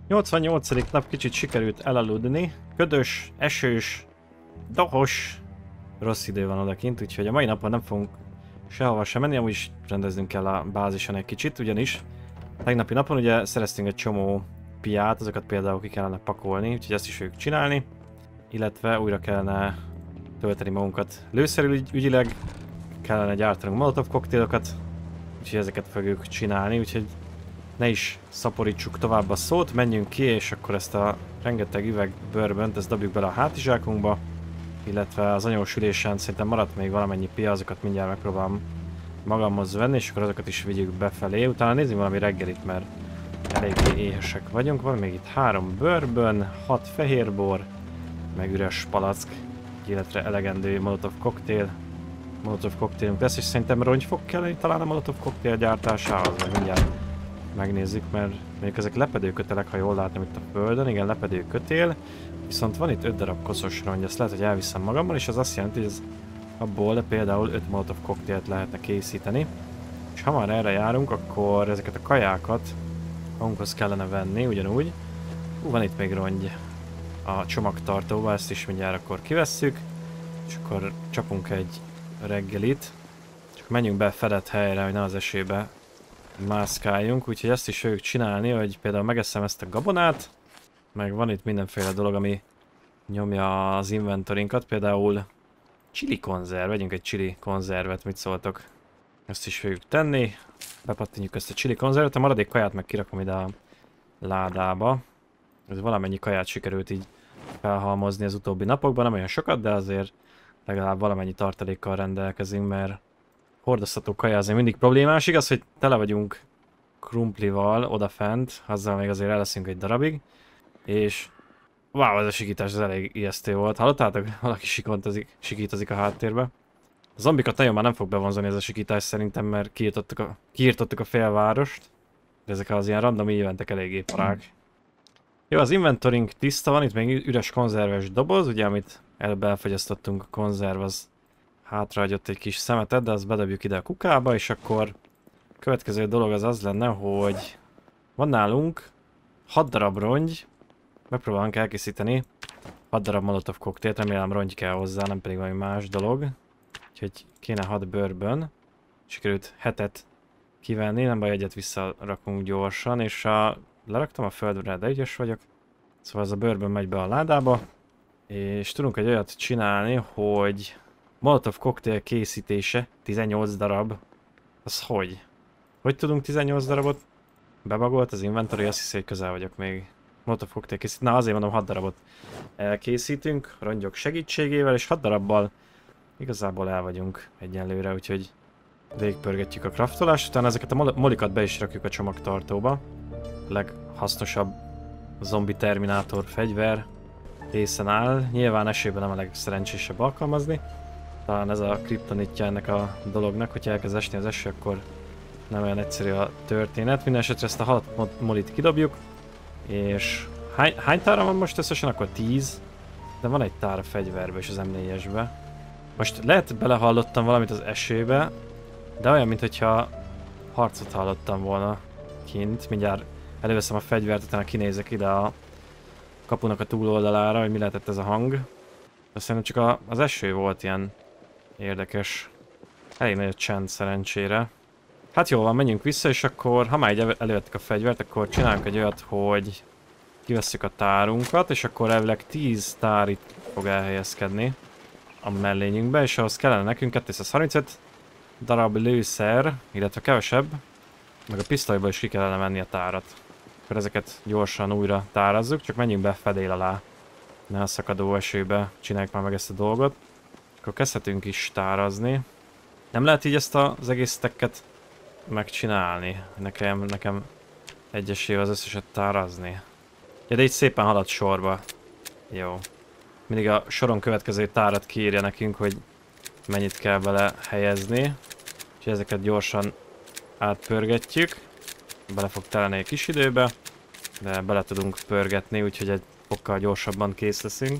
88. nap, kicsit sikerült elaludni. Ködös, esős, dohos, rossz idő van odakint, úgyhogy a mai napon nem fogunk sehova sem menni, amúgy is rendeznünk kell a bázison egy kicsit, ugyanis tegnapi napon ugye szereztünk egy csomó piát, azokat például ki kellene pakolni, úgyhogy ezt is fogjuk csinálni, illetve újra kellene tölteni magunkat lőszerügyileg, kellene gyártanunk molotov koktélokat, úgyhogy ezeket fogjuk csinálni, úgyhogy ne is szaporítsuk tovább a szót, menjünk ki, és akkor ezt a rengeteg üveg bourbont, ezt dobjuk bele a hátizsákunkba, illetve az anyós ülésen szerintem maradt még valamennyi pia, azokat mindjárt megpróbálom magamhoz venni, és akkor azokat is vigyük befelé. Utána nézzünk valami reggelit, mert eléggé éhesek vagyunk. Van még itt 3 bourbon, 6 fehérbor, meg üres palack, illetve elegendő molotov koktél. Molotov koktélunk lesz, és szerintem rongy fog kelleni talán a molotov koktél gyártásához, vagy mindjárt megnézzük, mert mondjuk ezek lepedőkötelek, ha jól látom itt a földön, igen, lepedőkötél, viszont van itt 5 darab koszos rongy, ezt lehet, hogy elviszem magammal, és az azt jelenti, hogy abból például 5 molotov koktélt lehetne készíteni, és ha már erre járunk, akkor ezeket a kajákat magunkhoz kellene venni, ugyanúgy. Van itt még rongy a csomagtartóba, ezt is mindjárt akkor kivesszük, és akkor csapunk egy reggelit, csak menjünk be fedett helyre, hogy ne az esőbe mászkáljunk, úgyhogy ezt is fogjuk csinálni, hogy például megeszem ezt a gabonát, meg van itt mindenféle dolog, ami nyomja az inventorinkat, például chili konzerv, vegyünk egy chili konzervet, mit szóltok? Ezt is fogjuk tenni, bepattinjuk ezt a chili konzervet, a maradék kaját meg kirakom ide a ládába. Ez valamennyi kaját sikerült így felhalmozni az utóbbi napokban, nem olyan sokat, de azért legalább valamennyi tartalékkal rendelkezünk, mert hordozható kajázni mindig problémás. Igaz, hogy tele vagyunk krumplival odafent, azzal még azért eleszünk egy darabig, és wow, ez a sikítás az elég ijesztő volt. Hallottátok? Valaki sikítozik a háttérbe. A zombikat nagyon már nem fog bevonzani ez a sikítás szerintem, mert kiirtottuk a félvárost, de ezek az ilyen random eventek eléggé parák. Jó, az inventorink tiszta van, itt még üres konzerves doboz, ugye amit előbb elfogyasztottunk, a konzerv az hátrahagyott egy kis szemetet, de azt bedobjuk ide a kukába, és akkor a következő dolog az lenne, hogy van nálunk 6 darab rongy, megpróbálunk elkészíteni 6 darab molotov koktélt, remélem rongy kell hozzá, nem pedig valami más dolog. Úgyhogy kéne 6 bourbon, sikerült 7-et kivenni, nem baj, egyet visszarakunk gyorsan, és leraktam a földre, de ügyes vagyok. Szóval ez a bourbon megy be a ládába, és tudunk egy olyat csinálni, hogy molotov koktél készítése, 18 darab. Az hogy? Hogy tudunk 18 darabot? Bebagolt az inventory, azt hiszi, hogy közel vagyok még. Molotov koktél készít. Na azért mondom, 6 darabot elkészítünk, rongyok segítségével, és 6 darabbal igazából el vagyunk egyenlőre, úgyhogy végigpörgetjük a craftolást, utána ezeket a molikat be is rakjuk a csomagtartóba. A leghasznosabb zombi terminátor fegyver készen áll. Nyilván esőben nem a legszerencsésebb alkalmazni. Talán ez a kriptonitja ennek a dolognak, hogyha elkezd esni az eső, akkor nem olyan egyszerű a történet. Mindenesetre ezt a 6 molit kidobjuk, és hány tára van most összesen? Akkor 10, de van egy tár a fegyverbe és az M4-esbe. Most lehet belehallottam valamit az esőbe, de olyan, mintha harcot hallottam volna kint. Mindjárt előveszem a fegyvert, utána kinézek ide a kapunak a túloldalára, hogy mi lehetett ez a hang. Aztán csak az eső volt ilyen érdekes. Elég nagy a csend szerencsére. Hát jó van, menjünk vissza, és akkor, ha már így elővettük a fegyvert, akkor csinálunk egy olyat, hogy kivesszük a tárunkat, és akkor elvileg 10 tár itt fog elhelyezkedni a mellényünkbe, és ahhoz kellene nekünk 235 darab lőszer, illetve kevesebb, meg a pisztolyból is ki kellene venni a tárat. Akkor ezeket gyorsan újra tárazzuk, csak menjünk be fedél alá. Ne a szakadó esőbe csináljuk már meg ezt a dolgot. Akkor kezdhetünk is tárazni. Nem lehet így ezt az egész stacket megcsinálni? Nekem egyesével az összeset tárazni. Ja, de így szépen halad sorba. Jó. Mindig a soron következő tárat kiírja nekünk, hogy mennyit kell bele helyezni. Úgyhogy ezeket gyorsan átpörgetjük. Bele fog telni egy kis időbe, de bele tudunk pörgetni, úgyhogy egy fokkal gyorsabban kész leszünk.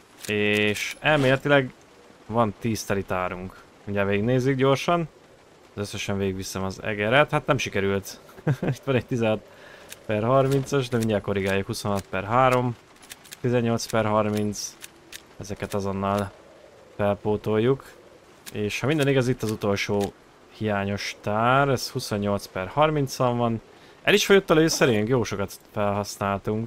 És elméletileg van 10 teli tárunk. Mindjárt végignézzük gyorsan. Az összesen végigviszem az egeret. Hát nem sikerült. Itt van egy 16 per 30-as, de mindjárt korrigáljuk 26 per 3, 18 per 30, ezeket azonnal felpótoljuk. És ha minden igaz, itt az utolsó hiányos tár, ez 28 per 30-an van. El is fogyott a lőszerénk, jó sokat felhasználtunk.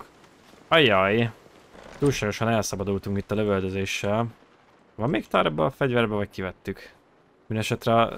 Ajjaj, túlságosan elszabadultunk itt a lövöldözéssel. Van még tár ebbe a fegyverbe, vagy kivettük? Mindenesetre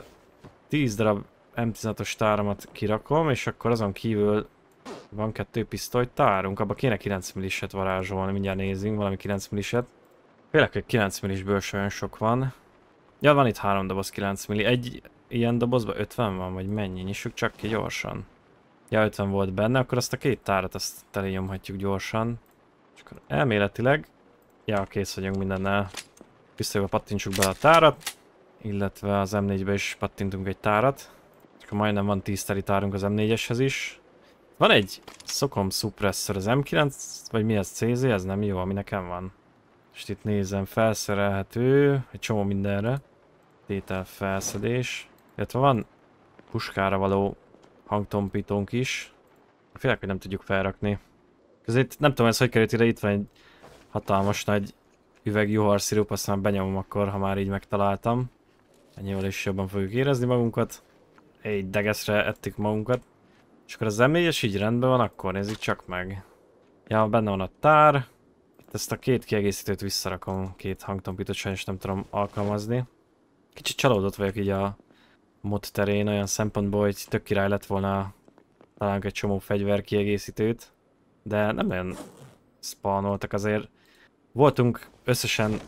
10 darab M16-os táramat kirakom, és akkor azon kívül van 2 pisztolytárunk, abba kéne 9 milliset varázsolni, mindjárt nézzünk, valami 9 milliset. Félek, hogy 9 millisből se olyan sok van. Ja, van itt 3 doboz 9 milli. Egy ilyen dobozban 50 van, vagy mennyi? Nyissuk csak ki gyorsan. Ja, 50 volt benne, akkor azt a 2 tárat azt telényomhatjuk gyorsan. És akkor elméletileg... Ja, kész vagyunk mindennel. Pisztolyba pattintsuk bele a tárat. Illetve az M4-be is pattintunk egy tárat. És akkor majdnem van 10 teli tárunk az M4-eshez is. Van egy Socom Suppressor, az M9, vagy mi ez, CZ? Ez nem jó, ami nekem van. És itt nézem, felszerelhető, egy csomó mindenre. Tétel felszedés. Illetve van puskára való hangtompítónk is. Félek, hogy nem tudjuk felrakni. Között nem tudom, ez hogy került ide, itt van egy hatalmas nagy üveg juharszirup, aztán benyomom akkor, ha már így megtaláltam. Ennyivel is jobban fogjuk érezni magunkat. Egy degeszre ettük magunkat. És akkor az M4-es így rendben van, akkor nézzük csak meg. Ja, benne van a tár. Ezt a 2 kiegészítőt visszarakom, 2 hangtompítót sajnos nem tudom alkalmazni. Kicsit csalódott vagyok így a mod terén, olyan szempontból, hogy tök király lett volna talán egy csomó fegyver kiegészítőt. De nem olyan spawnoltak azért. Voltunk összesen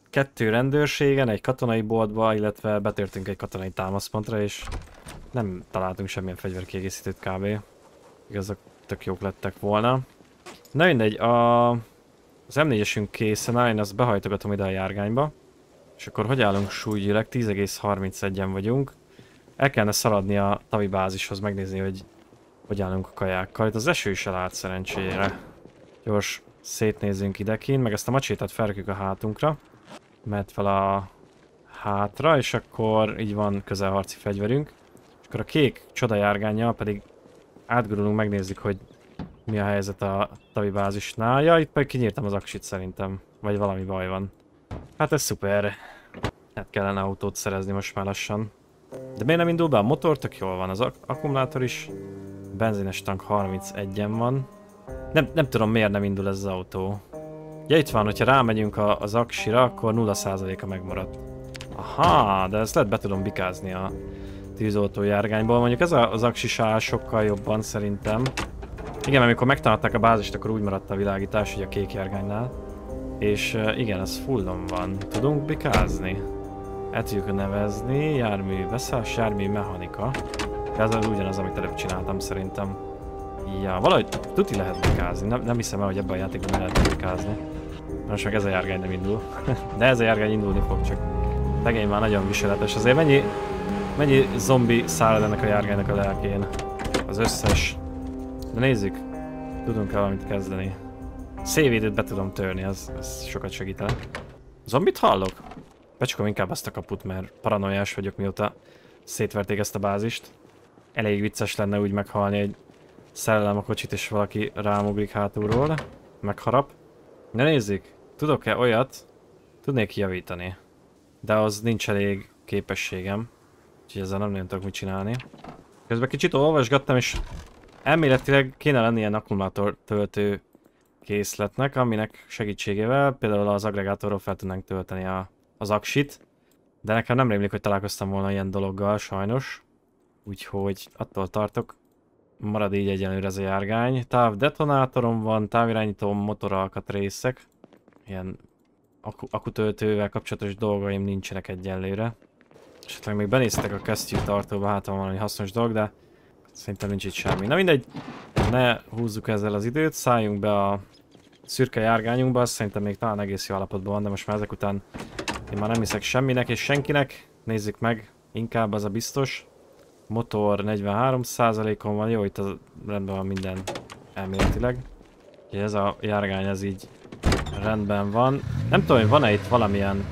2 rendőrségen, egy katonai boltba, illetve betértünk egy katonai támaszpontra, és nem találtunk semmilyen fegyverkiegészítőt kb. Igazak tök jók lettek volna. Na mindegy, az M4-esünk készen áll, én azt behajtogatom ide a járgányba. És akkor hogy állunk súlyileg? 10,31-en vagyunk. El kellene szaladni a tavi bázishoz, megnézni, hogy állunk a kajákkal. Itt az eső is elállt szerencsére. Gyors szétnézzünk idekint, meg ezt a macsétát felrakjuk a hátunkra. Mehet fel a hátra, és akkor így van közelharci fegyverünk. És akkor a kék csodajárgánnyal pedig átgurulunk, megnézzük, hogy mi a helyzet a tavi bázisnál. Ja, itt pedig kinyírtam az aksit szerintem. Vagy valami baj van. Hát ez szuper. Hát kellene autót szerezni most már lassan. De miért nem indul be a motor? Tök jól van az akkumulátor is. Benzines tank 31-en van. Nem tudom miért nem indul ez az autó. Ja, itt van, hogyha rámegyünk az aksira, akkor 0%-a megmaradt. Aha, de ezt lehet be tudom bikázni a tűzoltó járgányból. Mondjuk ez az aksis áll sokkal jobban szerintem. Igen, amikor megtalálták a bázist, akkor úgy maradt a világítás, hogy a kék járgánynál. És igen, ez fullon van. Tudunk bikázni? El tudjuk nevezni, jármű beszállás, jármű mechanika. Ez ugyanaz, amit előbb csináltam szerintem. Ja, valahogy tuti lehet bikázni. Nem hiszem el, hogy ebben a játékban nem lehet bikázni. Most meg ez a járgány nem indul. De ez a járgány indulni fog, csak legény már nagyon viseletes. Azért mennyi zombi szárad ennek a járgánynak a lelkén? Az összes. De nézzük, tudunk-e valamit kezdeni. Szévédőt be tudom törni, ez sokat segítene. Zombit hallok? Becsukom inkább azt a kaput, mert paranoiás vagyok, mióta szétverték ezt a bázist. Elég vicces lenne úgy meghalni egy szerelem a kocsit, és valaki rámugrik hátulról. Megharap. De nézzük, tudok-e olyat? Tudnék javítani. De az nincs elég képességem. Úgyhogy ezzel nem nagyon tudok mit csinálni. Közben kicsit olvasgattam, és elméletileg kéne lenni ilyen akkumulátor töltő készletnek, aminek segítségével például az agregátorról fel tudnánk tölteni az aksit. De nekem nem rémlik, hogy találkoztam volna ilyen dologgal, sajnos. Úgyhogy attól tartok. Marad így egyenlőre ez a járgány. Távdetonátorom van, távirányító motoralkatrészek. Ilyen akutöltővel kapcsolatos dolgaim nincsenek egyenlőre. Esetleg még benéztek a kesztyűtartóba, hát van valami hasznos dolog, de szerintem nincs itt semmi. Na mindegy, ne húzzuk ezzel az időt, szálljunk be a szürke járgányunkba, azt szerintem még talán egész jó állapotban van, de most már ezek után én már nem hiszek semminek és senkinek. Nézzük meg, inkább az a biztos. Motor 43%-on van, jó, itt az rendben van minden elméletileg. Úgyhogy ez a járgány, ez így rendben van. Nem tudom, hogy van-e itt valamilyen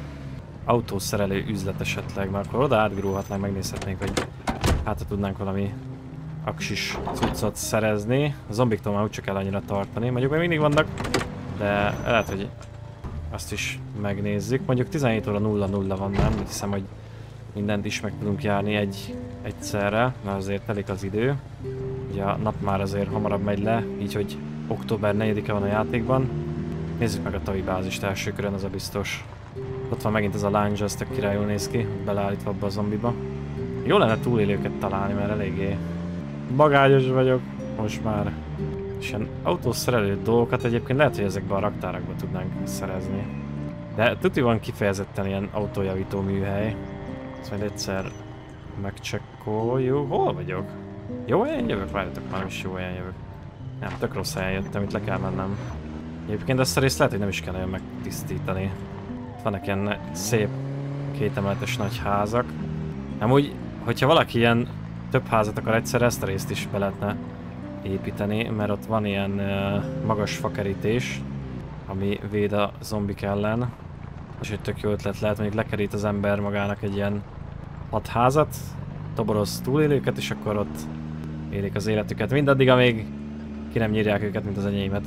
autószerelő üzlet esetleg, mert akkor oda átgurulhatnánk, megnézhetnénk, hogy hát ha tudnánk valami aksis cuccot szerezni. A zombiktól már úgyse kell annyira tartani. Mondjuk még mindig vannak, de lehet, hogy azt is megnézzük. Mondjuk 17 óra 00 van, nem? Hiszem, hogy mindent is meg tudunk járni egyszerre, mert azért telik az idő. Ugye a nap már azért hamarabb megy le, így hogy október 4-e van a játékban. Nézzük meg a tavi bázist első körön, az a biztos. Ott van megint ez a lounge, az tök királyul néz ki, beleállítva abba a zombiba. Jó lenne túlélőket találni, mert eléggé bagányos vagyok most már. És ilyen autószerelő dolgokat egyébként lehet, hogy ezekben a raktárakban tudnánk szerezni. De tuti van kifejezetten ilyen autójavító műhely. Ezt majd egyszer megcsekkoljuk. Hol vagyok? Jó helyen jövök? Várjatok, már nem is jó helyen jövök. Nem, tök rossz helyen jöttem, itt le kell mennem. Egyébként ezt a részt lehet, hogy nem is kell nagyon megtisztítani. Vannak ilyen szép kétemeletes nagy házak. Amúgy, hogyha valaki ilyen több házat akar egyszerre, ezt a részt is be lehetne építeni, mert ott van ilyen magas fakerítés, ami véd a zombik ellen. És egy tök jó ötlet lehet, mondjuk lekerít az ember magának egy ilyen 6 házat, toboroz túlélőket, és akkor ott élik az életüket. Mindaddig, amíg ki nem nyírják őket, mint az enyémet.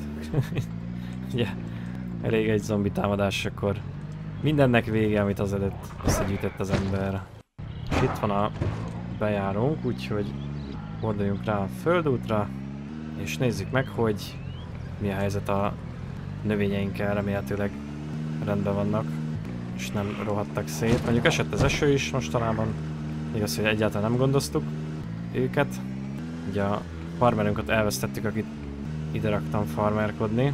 Ugye, elég egy zombi támadás, akkor mindennek vége, amit az előtt összegyűjtett az ember. És itt van a bejárónk, úgyhogy forduljunk rá a földútra, és nézzük meg, hogy mi a helyzet a növényeinkkel, remélhetőleg rendben vannak, és nem rohadtak szét. Mondjuk esett az eső is mostanában, igaz, hogy egyáltalán nem gondoztuk őket. Ugye a farmerünket elvesztettük, akit ide raktam farmerkodni.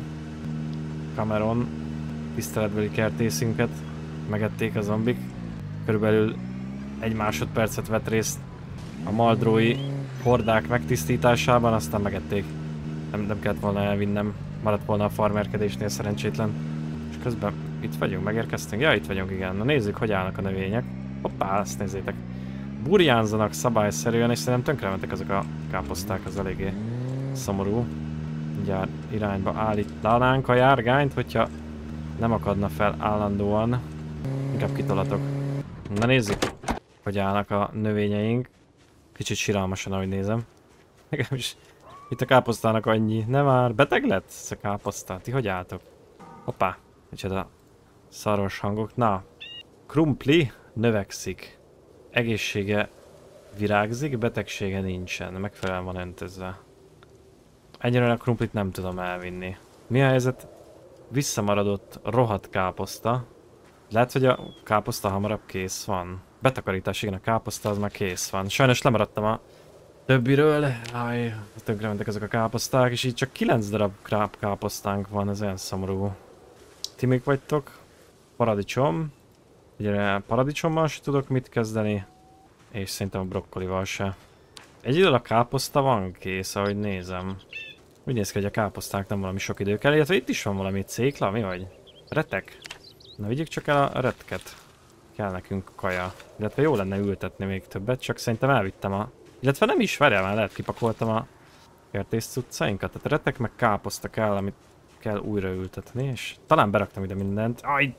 Cameron, tiszteletbeli kertészünket megették a zombik. Körülbelül 1 másodpercet vett részt a maldrói hordák megtisztításában, aztán megették. Nem kellett volna elvinnem, maradt volna a farmerkedésnél szerencsétlen. És közben itt vagyunk, megérkeztünk? Ja, itt vagyunk, igen. Na nézzük, hogy állnak a növények. Hoppá, azt nézzétek. Burjánzanak szabályszerűen, és szerintem tönkrementek ezek a káposzták, az eléggé szomorú. Mindjárt irányba állítanánk a járgányt, hogyha nem akadna fel állandóan. Inkább kitolatok. Na nézzük, hogy állnak a növényeink. Kicsit siralmasan, ahogy nézem. Nekem is itt a káposztának annyi. Nem már, beteg lett ez a káposztá? Ti hogy álltok? Hoppá, micsoda szaros hangok. Na, krumpli növekszik. Egészsége virágzik, betegsége nincsen. Megfelelően van öntözve. Ennyire a krumplit nem tudom elvinni. Mi a helyzet? Visszamaradott rohadt káposzta. Lehet, hogy a káposzta hamarabb kész van. Betakarítás, igen, a káposzta az már kész van. Sajnos lemaradtam a többiről. Aj, tönkrementek ezek a káposzták, és így csak 9 darab káposztánk van, ez olyan szomorú. Ti még vagytok? Paradicsom. Ugye paradicsommal se tudok mit kezdeni. És szerintem a brokkolival se. Egy idő a káposzta van kész, ahogy nézem. Úgy néz ki, hogy a káposzták nem valami sok idő kell, illetve itt is van valami cékla, mi vagy? Retek? Na vigyük csak el a retket. Kell nekünk kaja. Illetve jó lenne ültetni még többet, csak szerintem elvittem a... Illetve nem is, várjál már, lehet kipakoltam a kertész cuccainkat. Tehát retek meg káposzta kell, amit kell újra ültetni, és talán beraktam ide mindent. Aj!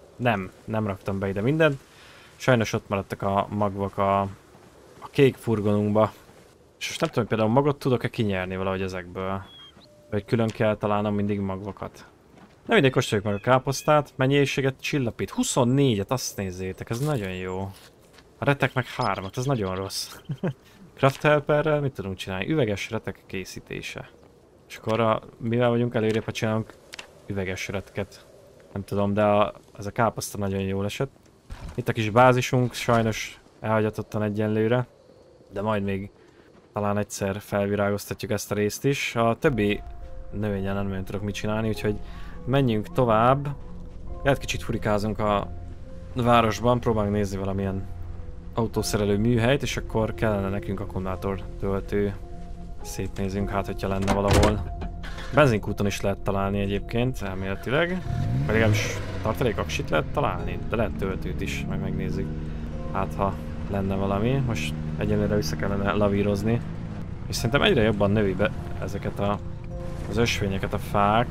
Nem raktam be ide mindent. Sajnos ott maradtak a magvak a kék furgonunkba. És most nem tudom, hogy például magot tudok-e kinyerni valahogy ezekből. Vagy külön kell találnom mindig magvakat. Na mindegy, kóstoljuk meg a káposztát. Mennyiséget csillapít? 24-et, azt nézzétek, ez nagyon jó. A retek meg 3-at, ez nagyon rossz. Craft helperrel mit tudunk csinálni? Üveges retek készítése. És akkor mivel vagyunk előrébb, ha csinálunk üveges retket. Nem tudom, de ez a káposzta nagyon jól esett. Itt a kis bázisunk sajnos elhagyatottan egyenlőre. De majd még talán egyszer felvirágoztatjuk ezt a részt is. A többi növényen nem nagyon tudok mit csinálni, úgyhogy menjünk tovább. Lehet kicsit furikázunk a városban, próbálunk nézni valamilyen autószerelő műhelyt, és akkor kellene nekünk akkumulátor töltő. Szétnézünk, hát hogyha lenne valahol. Benzinkúton is lehet találni egyébként, elméletileg. Vagy legalábbis tartalékaksit lehet találni, de lehet töltőt is, majd megnézzük. Hát ha lenne valami, most egyenlőre vissza kellene lavírozni. És szerintem egyre jobban növi be ezeket az ösvényeket a fák.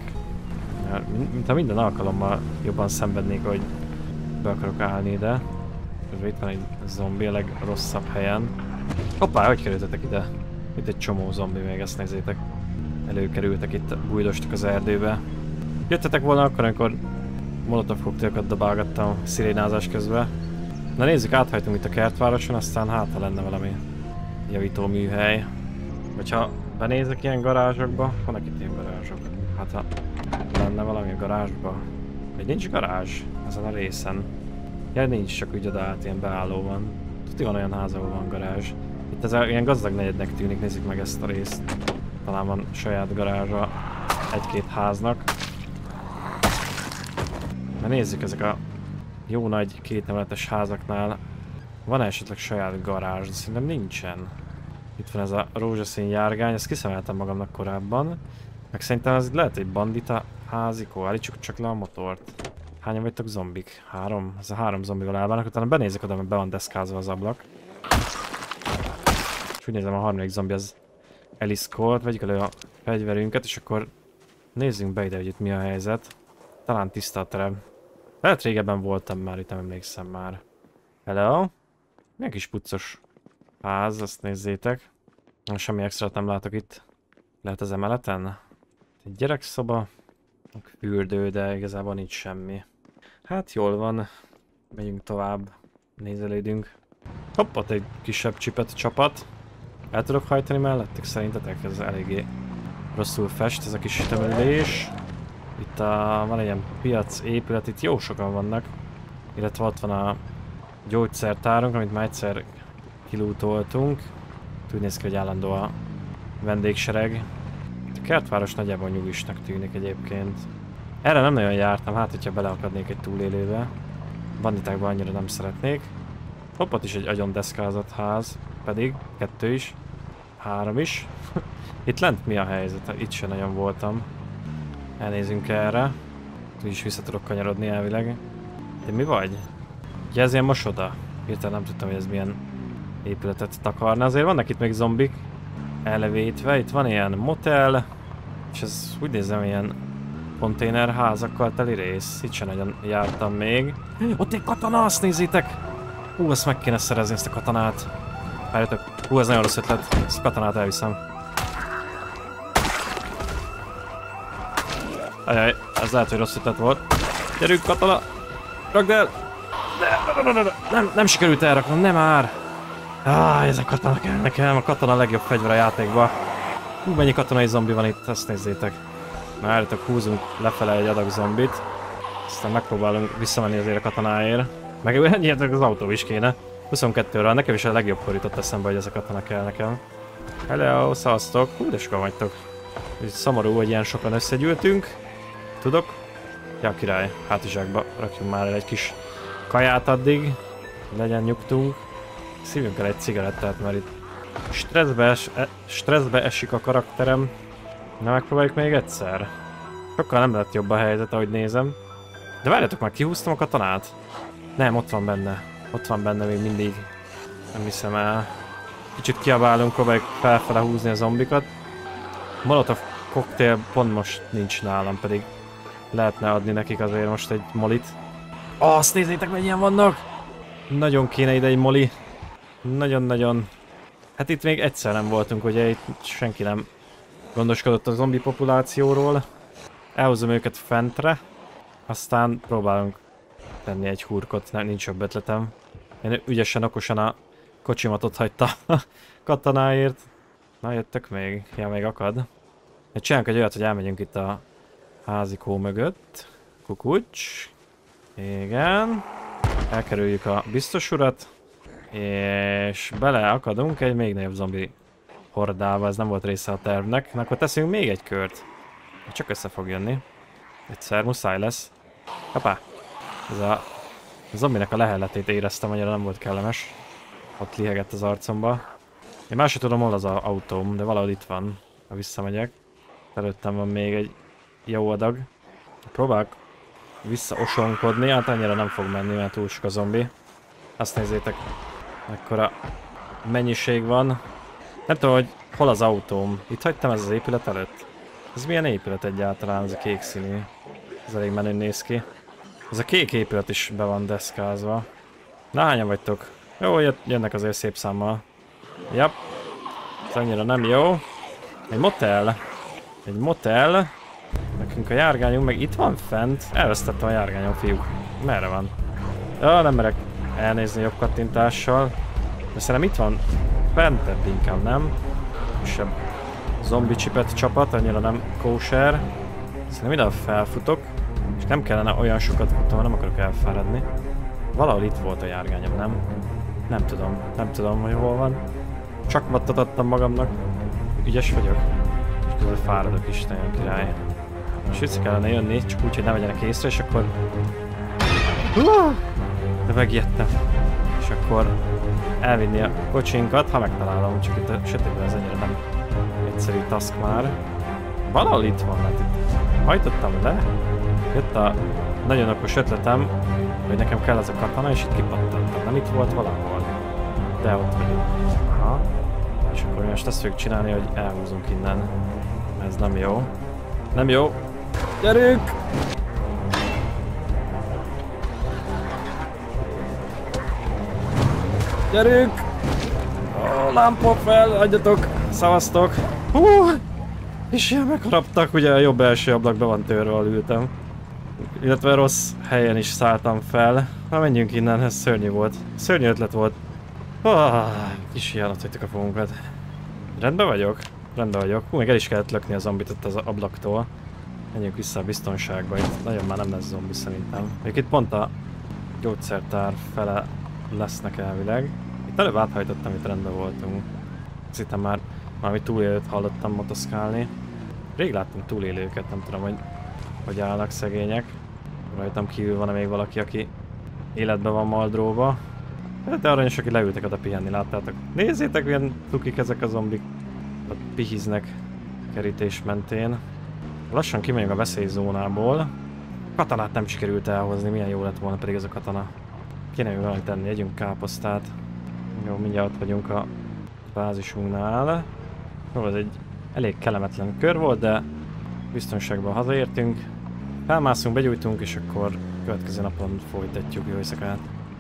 Mintha minden alkalommal jobban szenvednék, hogy be akarok állni ide. Itt van egy zombi a legrosszabb helyen. Hoppá, hogy kerültetek ide? Itt egy csomó zombi még, ezt nézzétek. Előkerültek itt, bújdostak az erdőbe. Jöttetek volna akkor, amikor molotov koktélokat dobálgattam szirénázás közben. Na nézzük, áthajtunk itt a kertvároson, aztán hát ha lenne valami javító műhely. Vagy ha benézek ilyen garázsokba, vannak itt ilyen garázsok. Hát ha lenne valami a garázsba. Vagy nincs garázs ezen a részen. Ja, nincs, csak úgy oda át ilyen beálló van. Tudni van olyan ház, ahol van garázs. Itt ez ilyen gazdag negyednek tűnik, nézzük meg ezt a részt. Talán van saját garázsa egy-két háznak. Mert nézzük, ezek a jó nagy kétemeletes házaknál van esetleg saját garázs, de szerintem nincsen. Itt van ez a rózsaszín járgány, ezt kiszemeltem magamnak korábban. Meg szerintem ez lehet egy bandita házikó, állítsuk csak le a motort. Hányan vagytok zombik? 3? Ez a 3 zombival elválnak, utána benézek oda, mert be van deszkázva az ablak. És úgy nézem, a harmadik zombi az eliszkolt, vegyük elő a fegyverünket, és akkor nézzünk be ide, hogy itt mi a helyzet. Talán tiszta a terem. Lehet régebben voltam már, itt nem emlékszem már. Hello? Milyen kis puccos ház, azt nézzétek. Semmi extrát nem látok itt. Lehet az emeleten? Egy gyerekszoba. Fürdő, de igazából nincs semmi. Hát jól van. Megyünk tovább. Nézelődünk. Hopp, ott egy kisebb csipet csapat. El tudok hajtani mellettük szerintetek? Ez eléggé rosszul fest, ez a kis tömörülés. Itt van egy ilyen piac épület, itt jó sokan vannak. Illetve ott van a gyógyszertárunk, amit már egyszer kilútoltunk. Úgy néz ki, hogy állandó a vendégsereg. A kertváros nagyjából nyugisnak tűnik egyébként. Erre nem nagyon jártam, hát hogyha beleakadnék egy túlélőbe. Banditákban annyira nem szeretnék. Hopp, ott is egy agyon deszkázott ház, pedig 2 is, 3 is. Itt lent mi a helyzet? Itt sem nagyon voltam. Elnézünk erre. Úgyis vissza tudok kanyarodni elvileg. De mi vagy? Ugye ez ilyen mosoda? Hirtelen nem tudtam, hogy ez milyen épületet takarna. Azért vannak itt még zombik elevétve. Itt van ilyen motel. És ez úgy nézem, ilyen konténerházakkal teli rész. Itt sem nagyon jártam még. Ott egy katona, azt nézzétek! Azt meg kéne szerezni, ezt a katonát. Várjátok, ez nagyon rossz ötlet. Ezt a katonát elviszem. Ajaj, ez lehet, hogy rossz ötlet volt. Gyerünk, katona! Rakd el! Nem sikerült elraknom, nem már! Ez a katona kell nekem, a katona a legjobb fegyver a játékban. Mennyi katonai zombi van itt, ezt nézzétek. Várjátok, húzunk lefele egy adag zombit. Aztán megpróbálunk visszamenni azért a katonáért. Meg ennyihetek az autó is kéne. 22-ről, nekem is a legjobbkor jutott eszembe, hogy ez a katona kell nekem. Hello, szavaztok! De sokan vagytok. Úgy szomorú, hogy ilyen sokan összegyűltünk. Tudok? Ja, király, hátizsákba rakjunk már el egy kis kaját addig. Legyen nyugtunk. Szívjunk el egy cigarettát, mert itt stresszbe esik a karakterem. Na, megpróbáljuk még egyszer. Sokkal nem lett jobb a helyzet, ahogy nézem. De várjatok már, kihúztam a katonát? Nem, ott van benne. Ott van benne még mindig. Nem hiszem el. Kicsit kiabálunk, próbáljuk felfele húzni a zombikat. Molotov koktél pont most nincs nálam, pedig lehetne adni nekik azért most egy molit. Azt nézzétek, mennyien vannak! Nagyon kéne ide egy moli. Nagyon-nagyon. Hát itt még egyszer nem voltunk, ugye itt senki nem gondoskodott a zombi populációról. Elhozom őket fentre. Aztán próbálunk tenni egy hurkot, nincs jobb ötletem. Én ügyesen, okosan a kocsimat ott hagyta a katonáért. Na, jöttök még? Ja, még akad. Csinálunk egy olyat, hogy elmegyünk itt a házikó mögött. Kukucs. Igen. Elkerüljük a biztos urat. És beleakadunk egy még nagyobb zombi hordába, ez nem volt része a tervnek. Na, akkor teszünk még egy kört. Csak össze fog jönni. Egyszer muszáj lesz. Kapá! Ez a zombinek a lehelletét éreztem, annyira nem volt kellemes. Ott lihegett az arcomba. Én már sem tudom, hol az autóm, de valahogy itt van, ha visszamegyek. Előttem van még egy jó adag. Próbálok visszaosonkodni, hát annyira nem fog menni, mert túl sok a zombi. Azt nézzétek, mekkora mennyiség van. Nem tudom, hogy hol az autóm. Itt hagytam ez az épület előtt. Ez milyen épület egyáltalán, ez a kék színű. Ez elég menőn néz ki. Ez a kék épület is be van deszkázva. Na, hányan vagytok? Jó, jönnek azért szép számmal. Jap. Ez annyira nem jó. Egy motel. Egy motel. Nekünk a járgányunk meg itt van fent. Elvesztettem a járgányom, fiúk. Merre van? Ja, nem merek elnézni jobb kattintással. De szerintem itt van fentebb inkább, nem? Kisebb zombi csipet csapat, annyira nem kóser. Szerintem ide felfutok. És nem kellene olyan sokat futnom, nem akarok elfáradni. Valahol itt volt a járgányom, nem? Nem tudom, hogy hol van. Csak mattat adtam magamnak. Ügyes vagyok. És közben fáradok is, nagyon király. És vissza kellene jönni, csak úgy, hogy ne vegyenek észre, és akkor... De megijedtem. És akkor elvinni a kocsinkat, ha megtalálom, csak itt a sötétben ez ennyire nem egyszerű task már. Valahol itt van, mert itt hajtottam le. Jött a nagyon okos ötletem, hogy nekem kell ez a katana, és itt kipattantam. Nem itt volt valahol. De ott vagyok. Aha. És akkor most azt fogjuk csinálni, hogy elhúzunk innen. Ez nem jó. Nem jó. Gyerünk! Gyerünk! Ó, lámpa fel, adjatok! Szavaztok! Hú! És ilyen megharaptak, ugye a jobb első ablak be van törve, ahol ültem. Illetve rossz helyen is szálltam fel. Na menjünk innen, ez szörnyű volt. Szörnyű ötlet volt. Kis hiánat hagytuk a fogunkat. Rendben vagyok? Rendben vagyok. Hú, még el is kellett lökni a zombit ott az ablaktól. Menjünk vissza a biztonságba, itt nagyon már nem lesz zombi szerintem. Még itt pont a gyógyszertár fele lesznek elvileg. Itt előbb áthajtottam, itt rendben voltunk. Szerintem már valami túlélőt hallottam motoszkálni. Rég láttam túlélőket, nem tudom, hogy állnak szegények. Rajtam kívül van még valaki, aki életben van maldróba. De aranyos, aki leültek oda pihenni, láttátok? Nézzétek, milyen tukik ezek a zombik. Ott pihiznek kerítés mentén. Lassan kimegyünk a veszélyzónából. Katanát nem sikerült elhozni, milyen jó lett volna pedig ez a katana. Kéne még valamit tenni, együnk káposztát. Jó, mindjárt ott vagyunk a bázisunknál. Jó, ez egy elég kellemetlen kör volt, de biztonságban hazaértünk. Felmászunk, begyújtunk, és akkor következő napon folytatjuk. Jó éjszakát!